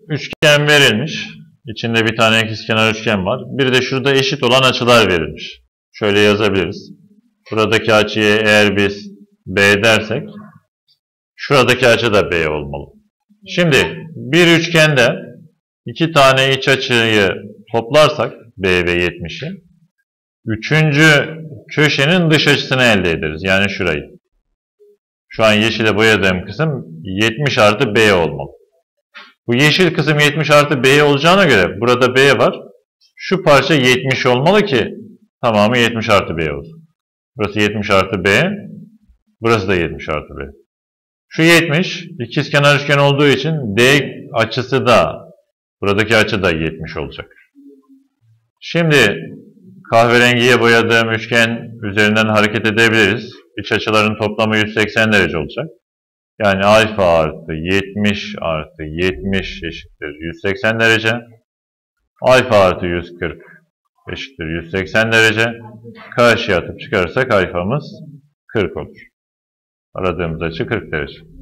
üçgen verilmiş. İçinde bir tane ikizkenar üçgen var. Bir de şurada eşit olan açılar verilmiş. Şöyle yazabiliriz. Buradaki açıya eğer biz B dersek, şuradaki açı da B olmalı. Şimdi bir üçgende iki tane iç açıyı toplarsak B ve 70'i, üçüncü köşenin dış açısını elde ederiz. Yani şurayı. Şu an yeşile boyadığım kısım 70 artı B olmalı. Bu yeşil kısım 70 artı B olacağına göre burada B var. Şu parça 70 olmalı ki tamamı 70 artı B olsun. Burası 70 artı B. Burası da 70 artı B. Şu 70 ikizkenar üçgen olduğu için D açısı da buradaki açı da 70 olacak. Şimdi kahverengiye boyadığım üçgen üzerinden hareket edebiliriz. İç açıların toplamı 180 derece olacak. Yani alfa artı 70 artı 70 eşittir 180 derece. Alfa artı 140 eşittir 180 derece. Karşıya atıp çıkarırsak alfamız 40 olur. Aradığımız açı 40 derece.